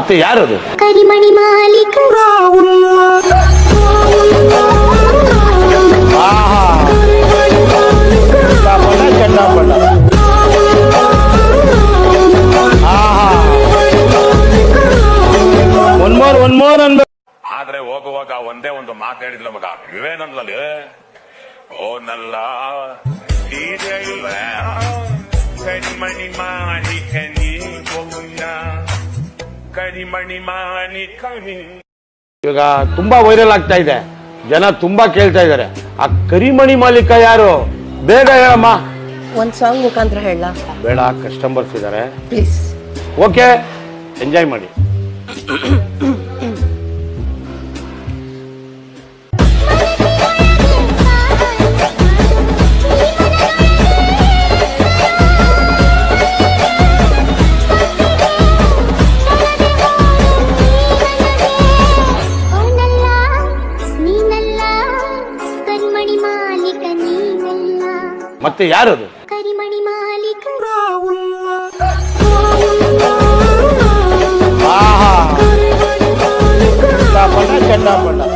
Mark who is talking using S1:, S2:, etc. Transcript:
S1: ಮತ್ತೆ ಯಾರದು?
S2: ಕರಿಮಣಿ ಮಾಲೀಕ
S1: ಒನ್ ಮೋರ್ ಅನ್ಬೇಕು.
S3: ಆದ್ರೆ ಹೋಗುವಾಗ ಒಂದೇ ಒಂದು ಮಾತು ಹೇಳಿದ್ಲ ಮಗ, ಇವೇನಂದ್ಲಲ್ಲಿ, ಓ ನಲ್ಲ ಕರಿಮಣಿ ಮಾಲೀಕ ನೀ ಗೋವಿಂದ, ಕರಿಮಣಿ ಮಾಲೀಕ ನೀ.
S1: ಇವಾಗ ತುಂಬಾ ವೈರಲ್ ಆಗ್ತಾ ಇದೆ, ಜನ ತುಂಬಾ ಕೇಳ್ತಾ ಇದಾರೆ, ಆ ಕರಿಮಣಿ ಮಾಲೀಕ ಯಾರು? ಬೇಗ ಹೇಳಮ್ಮ.
S4: ಒಂದ್ ಸಾಂಗ್ ಮುಖಾಂತರ ಹೇಳ.
S1: ಬೇಡ, ಕಸ್ಟಮರ್ಸ್ ಇದಾರೆ.
S4: ಪ್ಲೀಸ್.
S1: ಓಕೆ, ಎಂಜಾಯ್ ಮಾಡಿ. ಮತ್ತೆ ಯಾರದು?
S2: ಕರಿಮಣಿ ಮಾಲೀಕ
S1: ಚಂಡಾಪಟ.